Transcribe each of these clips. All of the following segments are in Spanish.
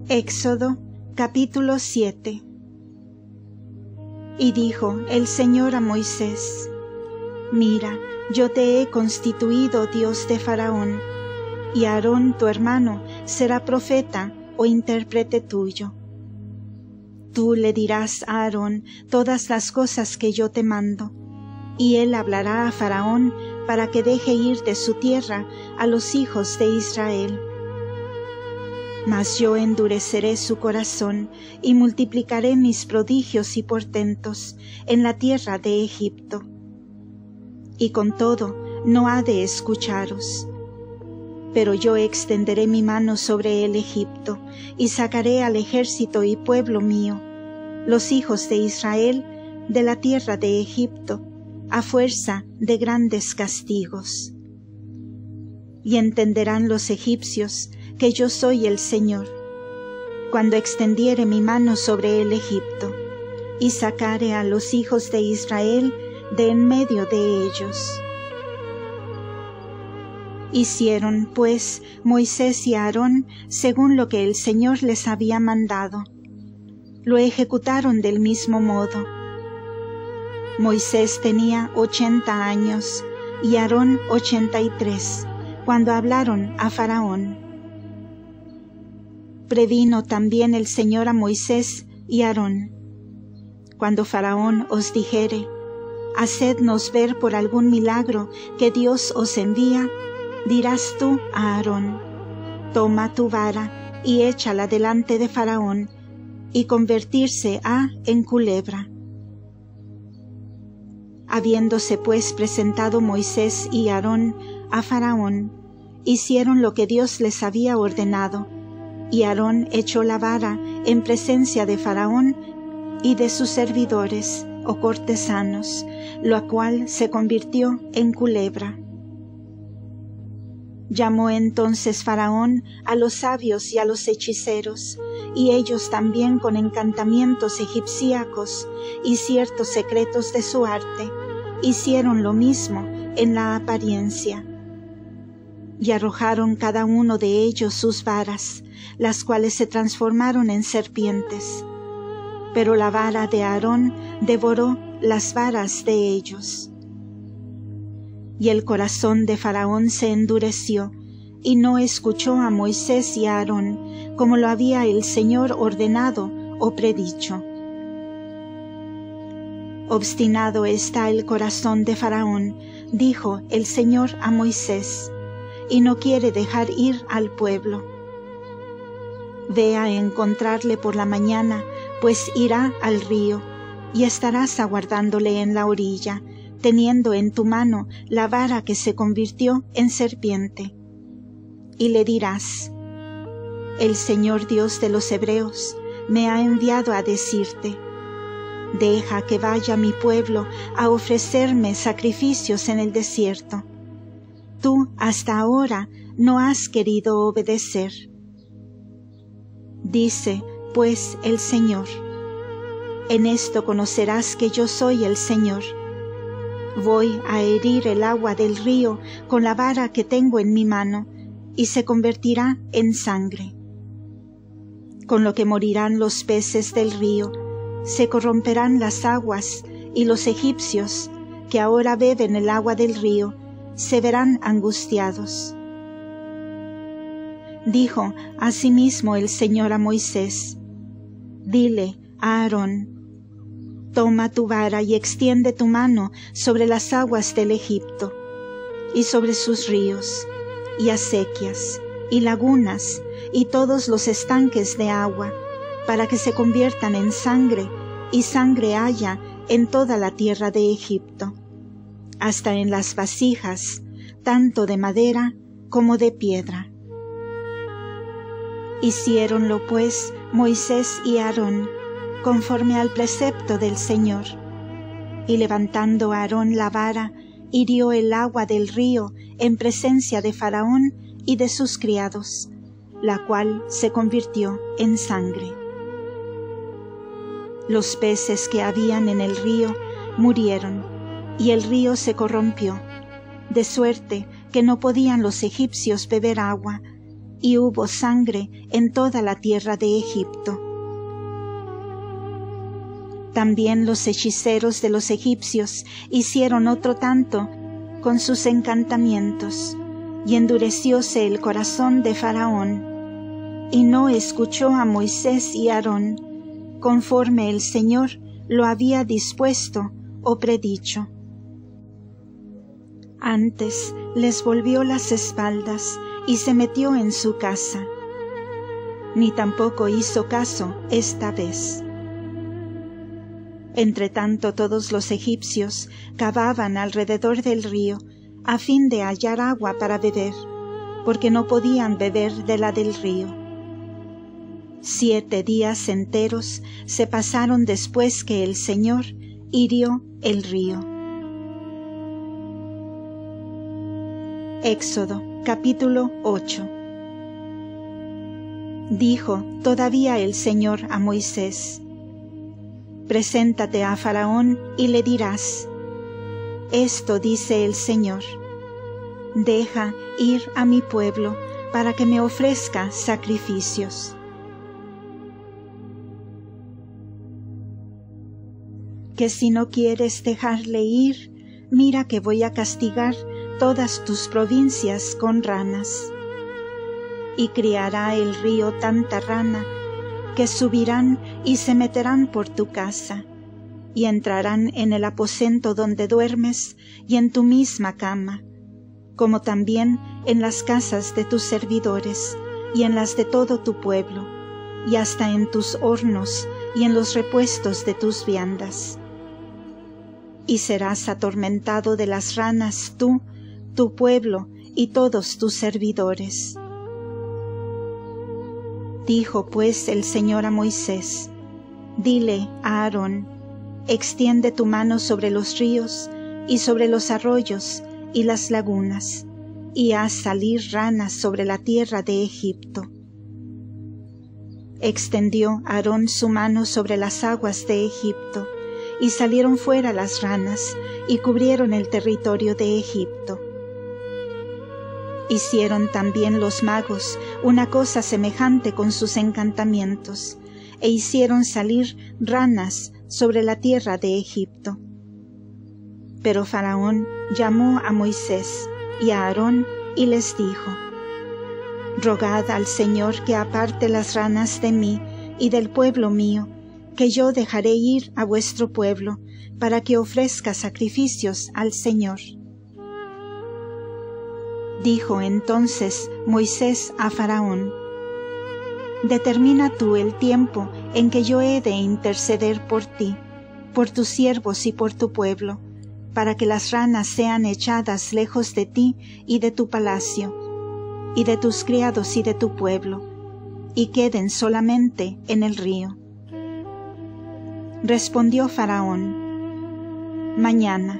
Éxodo capítulo 7. Y dijo el Señor a Moisés: Mira, yo te he constituido Dios de Faraón, y Aarón tu hermano será profeta o intérprete tuyo. Tú le dirás a Aarón todas las cosas que yo te mando, y él hablará a Faraón para que deje ir de su tierra a los hijos de Israel. Mas yo endureceré su corazón y multiplicaré mis prodigios y portentos en la tierra de Egipto. Y con todo no ha de escucharos. Pero yo extenderé mi mano sobre el Egipto y sacaré al ejército y pueblo mío, los hijos de Israel, de la tierra de Egipto, a fuerza de grandes castigos. Y entenderán los egipcios que yo soy el Señor, cuando extendiere mi mano sobre el Egipto, y sacare a los hijos de Israel de en medio de ellos. Hicieron, pues, Moisés y Aarón según lo que el Señor les había mandado. Lo ejecutaron del mismo modo. Moisés tenía 80 años y Aarón 83, cuando hablaron a Faraón. Previno también el Señor a Moisés y Aarón: Cuando Faraón os dijere: Hacednos ver por algún milagro que Dios os envía, dirás tú a Aarón: Toma tu vara y échala delante de Faraón, y convertirse ha en culebra. Habiéndose pues presentado Moisés y Aarón a Faraón, hicieron lo que Dios les había ordenado, y Aarón echó la vara en presencia de Faraón y de sus servidores o cortesanos, lo cual se convirtió en culebra. Llamó entonces Faraón a los sabios y a los hechiceros, y ellos también con encantamientos egipciacos y ciertos secretos de su arte, hicieron lo mismo en la apariencia. Y arrojaron cada uno de ellos sus varas, las cuales se transformaron en serpientes. Pero la vara de Aarón devoró las varas de ellos. Y el corazón de Faraón se endureció, y no escuchó a Moisés y a Aarón, como lo había el Señor ordenado o predicho. Obstinado está el corazón de Faraón, dijo el Señor a Moisés, y no quiere dejar ir al pueblo. Ve a encontrarle por la mañana, pues irá al río, y estarás aguardándole en la orilla, teniendo en tu mano la vara que se convirtió en serpiente. Y le dirás: El Señor Dios de los Hebreos me ha enviado a decirte: Deja que vaya mi pueblo a ofrecerme sacrificios en el desierto. Tú hasta ahora no has querido obedecer. Dice pues el Señor: En esto conocerás que yo soy el Señor. Voy a herir el agua del río con la vara que tengo en mi mano, y se convertirá en sangre. Con lo que morirán los peces del río, se corromperán las aguas, y los egipcios, que ahora beben el agua del río, se verán angustiados. Dijo asimismo el Señor a Moisés: Dile a Aarón: Toma tu vara y extiende tu mano sobre las aguas del Egipto, y sobre sus ríos, y acequias, y lagunas, y todos los estanques de agua, para que se conviertan en sangre, y sangre haya en toda la tierra de Egipto, hasta en las vasijas, tanto de madera como de piedra. Hiciéronlo pues Moisés y Aarón, conforme al precepto del Señor. Y levantando Aarón la vara, hirió el agua del río en presencia de Faraón y de sus criados, la cual se convirtió en sangre. Los peces que habían en el río murieron, y el río se corrompió, de suerte que no podían los egipcios beber agua, y hubo sangre en toda la tierra de Egipto. También los hechiceros de los egipcios hicieron otro tanto con sus encantamientos, y endurecióse el corazón de Faraón, y no escuchó a Moisés y Aarón, conforme el Señor lo había dispuesto o predicho. Antes les volvió las espaldas y se metió en su casa. Ni tampoco hizo caso esta vez. Entretanto todos los egipcios cavaban alrededor del río a fin de hallar agua para beber, porque no podían beber de la del río. 7 días enteros se pasaron después que el Señor hirió el río. Éxodo, capítulo 8. Dijo todavía el Señor a Moisés: Preséntate a Faraón y le dirás: Esto dice el Señor: Deja ir a mi pueblo para que me ofrezca sacrificios. Que si no quieres dejarle ir, mira que voy a castigar todas tus provincias con ranas. Y criará el río tanta rana, que subirán y se meterán por tu casa, y entrarán en el aposento donde duermes y en tu misma cama, como también en las casas de tus servidores y en las de todo tu pueblo, y hasta en tus hornos y en los repuestos de tus viandas. Y serás atormentado de las ranas tú, tu pueblo y todos tus servidores. Dijo pues el Señor a Moisés: Dile a Aarón: Extiende tu mano sobre los ríos y sobre los arroyos y las lagunas, y haz salir ranas sobre la tierra de Egipto. Extendió Aarón su mano sobre las aguas de Egipto, y salieron fuera las ranas, y cubrieron el territorio de Egipto. Hicieron también los magos una cosa semejante con sus encantamientos, e hicieron salir ranas sobre la tierra de Egipto. Pero Faraón llamó a Moisés y a Aarón y les dijo: Rogad al Señor que aparte las ranas de mí y del pueblo mío, que yo dejaré ir a vuestro pueblo, para que ofrezca sacrificios al Señor. Dijo entonces Moisés a Faraón: Determina tú el tiempo en que yo he de interceder por ti, por tus siervos y por tu pueblo, para que las ranas sean echadas lejos de ti y de tu palacio, y de tus criados y de tu pueblo, y queden solamente en el río. Respondió Faraón: Mañana.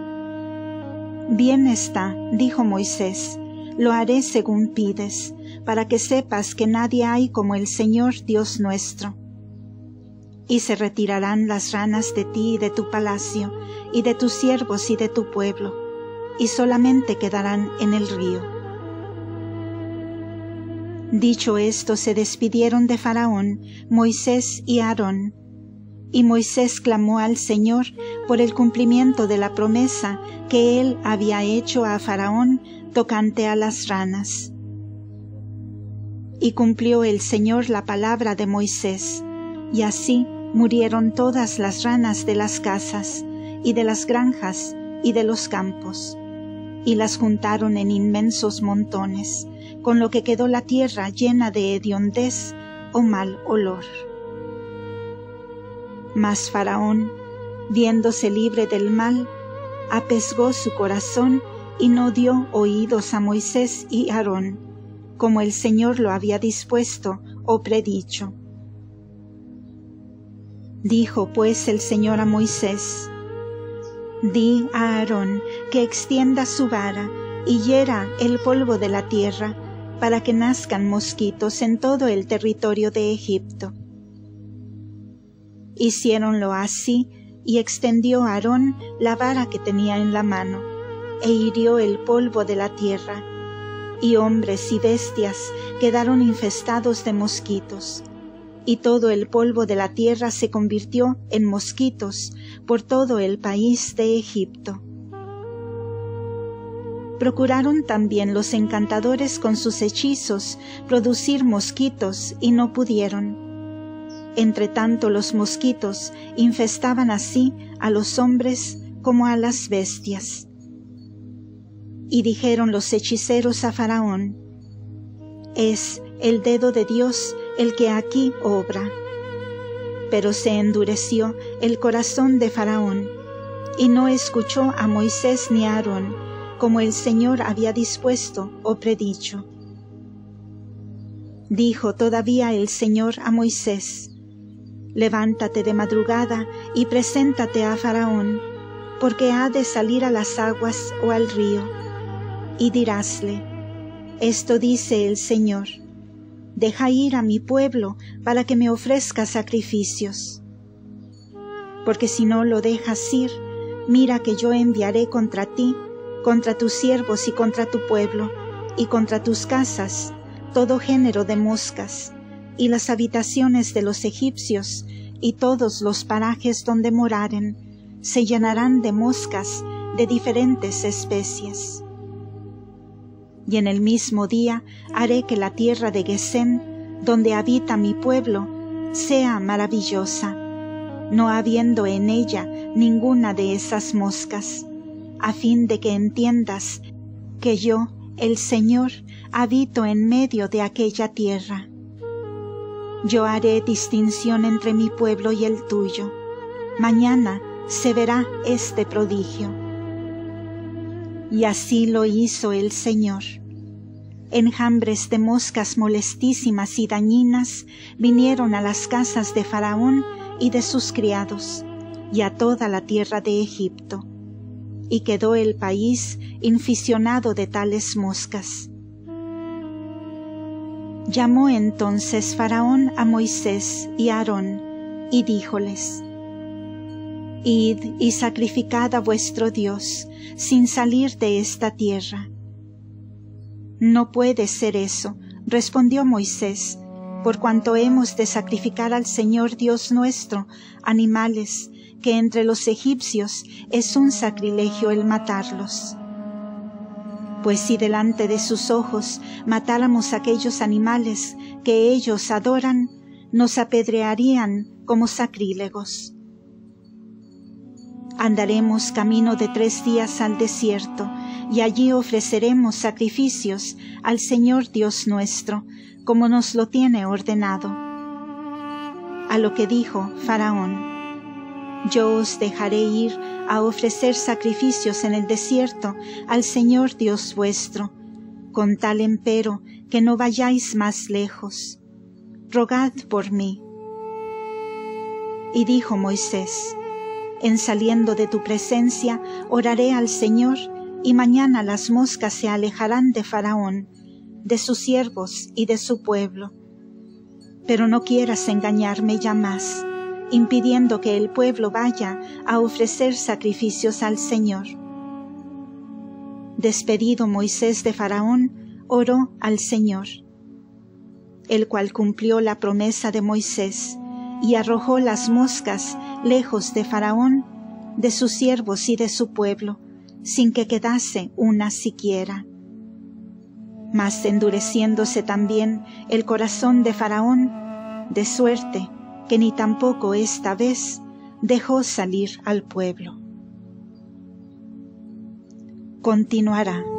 Bien está, dijo Moisés, lo haré según pides, para que sepas que nadie hay como el Señor Dios nuestro. Y se retirarán las ranas de ti y de tu palacio, y de tus siervos y de tu pueblo, y solamente quedarán en el río. Dicho esto, se despidieron de Faraón, Moisés y Aarón. Y Moisés clamó al Señor por el cumplimiento de la promesa que él había hecho a Faraón tocante a las ranas. Y cumplió el Señor la palabra de Moisés, y así murieron todas las ranas de las casas, y de las granjas, y de los campos, y las juntaron en inmensos montones, con lo que quedó la tierra llena de hediondez o mal olor. Mas Faraón, viéndose libre del mal, apesgó su corazón y no dio oídos a Moisés y Aarón, como el Señor lo había dispuesto o predicho. Dijo pues el Señor a Moisés: Di a Aarón que extienda su vara y hiera el polvo de la tierra, para que nazcan mosquitos en todo el territorio de Egipto. Hiciéronlo así, y extendió Aarón la vara que tenía en la mano, e hirió el polvo de la tierra, y hombres y bestias quedaron infestados de mosquitos, y todo el polvo de la tierra se convirtió en mosquitos por todo el país de Egipto. Procuraron también los encantadores con sus hechizos producir mosquitos y no pudieron. Entretanto los mosquitos infestaban así a los hombres como a las bestias. Y dijeron los hechiceros a Faraón: «Es el dedo de Dios el que aquí obra». Pero se endureció el corazón de Faraón, y no escuchó a Moisés ni a Aarón, como el Señor había dispuesto o predicho. Dijo todavía el Señor a Moisés: «Levántate de madrugada y preséntate a Faraón, porque ha de salir a las aguas o al río. Y dirásle: Esto dice el Señor: Deja ir a mi pueblo para que me ofrezca sacrificios. Porque si no lo dejas ir, mira que yo enviaré contra ti, contra tus siervos y contra tu pueblo, y contra tus casas, todo género de moscas, y las habitaciones de los egipcios, y todos los parajes donde moraren, se llenarán de moscas de diferentes especies. Y en el mismo día haré que la tierra de Gesén, donde habita mi pueblo, sea maravillosa, no habiendo en ella ninguna de esas moscas, a fin de que entiendas que yo, el Señor, habito en medio de aquella tierra. Yo haré distinción entre mi pueblo y el tuyo. Mañana se verá este prodigio». Y así lo hizo el Señor. Enjambres de moscas molestísimas y dañinas vinieron a las casas de Faraón y de sus criados, y a toda la tierra de Egipto, y quedó el país inficionado de tales moscas. Llamó entonces Faraón a Moisés y a Aarón, y díjoles: «Id y sacrificad a vuestro Dios, sin salir de esta tierra». «No puede ser eso», respondió Moisés, «por cuanto hemos de sacrificar al Señor Dios nuestro animales, que entre los egipcios es un sacrilegio el matarlos. Pues si delante de sus ojos matáramos aquellos animales que ellos adoran, nos apedrearían como sacrílegos. Andaremos camino de 3 días al desierto, y allí ofreceremos sacrificios al Señor Dios nuestro, como nos lo tiene ordenado». A lo que dijo Faraón: «Yo os dejaré ir a ofrecer sacrificios en el desierto al Señor Dios vuestro, con tal empero que no vayáis más lejos. Rogad por mí». Y dijo Moisés: «En saliendo de tu presencia oraré al Señor, y mañana las moscas se alejarán de Faraón, de sus siervos y de su pueblo. Pero no quieras engañarme ya más, impidiendo que el pueblo vaya a ofrecer sacrificios al Señor». Despedido Moisés de Faraón, oró al Señor, el cual cumplió la promesa de Moisés, y arrojó las moscas lejos de Faraón, de sus siervos y de su pueblo, sin que quedase una siquiera. Mas endureciéndose también el corazón de Faraón, de suerte que ni tampoco esta vez dejó salir al pueblo. Continuará.